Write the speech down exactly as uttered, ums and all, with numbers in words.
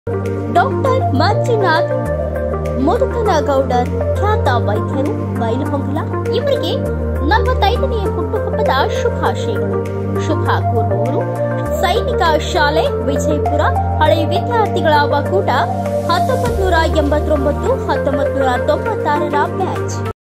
Doctor Manjunath Mudukanagoudar ಖ್ಯಾತ ವೈದ್ಯರು ಬೈಲಹೊಂಗಲ ಇವರಿಗೆ ನಲವತ್ತೈದನೆಯ ಹುಟ್ಟುಹಬ್ಬದ ಶುಭಾಶಯಗಳು. ಶುಭ ಕೋರುವವರು ಸೈನಿಕ ಶಾಲೆ ವಿಜಯಪುರ ಹಳೆ ವಿದ್ಯಾರ್ಥಿಗಳ ಒಕ್ಕೂಟ ಹತ್ತೊಂಬತ್ತು ನೂರ ಎಂಬತ್ತೊಂಬತ್ತು ಹತ್ತೊಂಬತ್ತು ನೂರ ತೊಂಬತ್ತಾರರ ಬ್ಯಾಚ್.